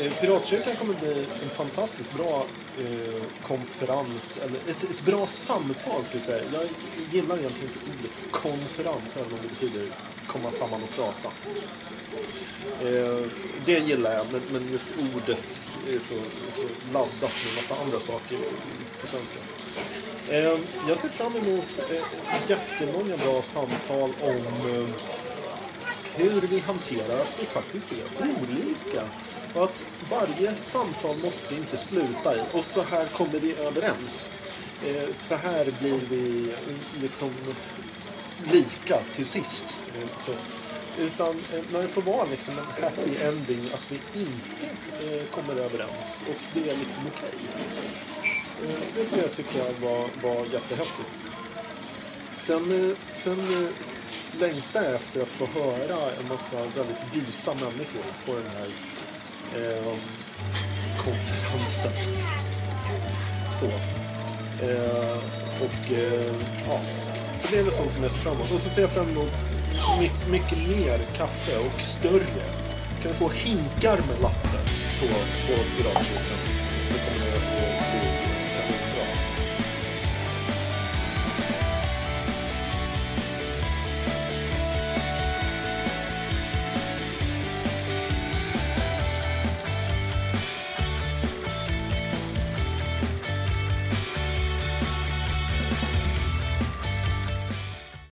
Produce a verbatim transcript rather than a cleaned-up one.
Eh, Piratkyrkan kommer bli en fantastiskt bra eh, konferens, eller ett, ett bra samtal ska jag säga. Jag gillar egentligen inte ordet konferens, även om det betyder komma samman och prata. Eh, det gillar jag, men, men just ordet är så, så laddat med en massa andra saker på svenska. Eh, jag ser fram emot eh, jättemånga bra samtal om eh, hur vi hanterar att vi faktiskt är olika. Och att varje samtal måste inte sluta i och så här kommer vi överens. Eh, så här blir vi liksom lika till sist. Eh, så. Utan eh, när det får vara liksom en happy ending att vi inte eh, kommer överens och det är liksom okej. Eh, det skulle jag tycka var, var jättehäftigt. Sen, eh, sen eh, längtar jag efter att få höra en massa väldigt visa människor på den här eh, konferensen. Så. Eh, och eh, ja, så det är väl sånt som jag ser fram emot. Och så ser jag fram emot mycket, mycket mer kaffe och större. Kan vi få hinkar med latte på, på Piratkyrkan. Så kommer det att